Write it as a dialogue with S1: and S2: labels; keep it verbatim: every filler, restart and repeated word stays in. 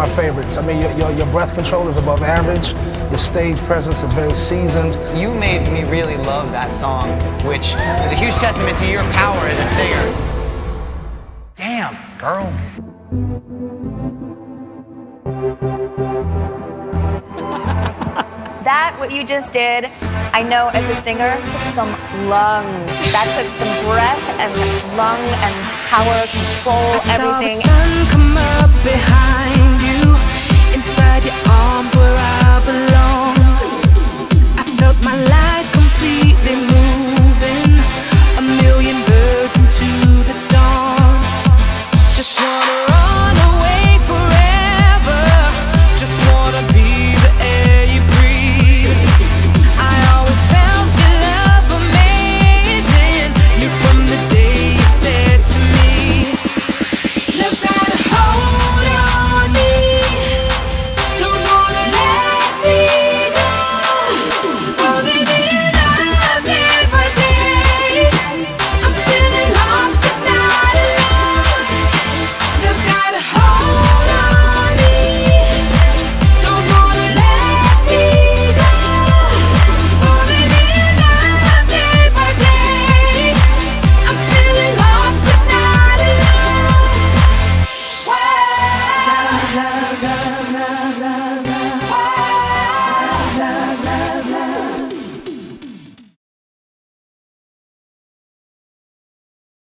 S1: my favorites. I mean, your, your, your breath control is above average. Your stage presence is very seasoned.
S2: You made me really love that song, which is a huge testament to your power as a singer. Damn, girl.
S3: That, what you just did, I know as a singer, took some lungs. That took some breath and lung and power, control, everything.
S4: I saw the sun come up behind you, inside your arms.